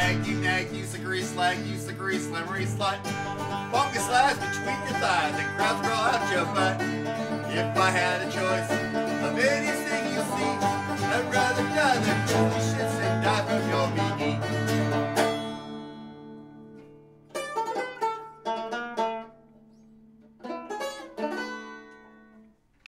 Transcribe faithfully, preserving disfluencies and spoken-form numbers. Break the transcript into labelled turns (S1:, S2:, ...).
S1: Nag, you nag, use the grease slag, use the grease lemmery slut. Fungus slides between your thighs and crowds grow out your butt. If I had a choice,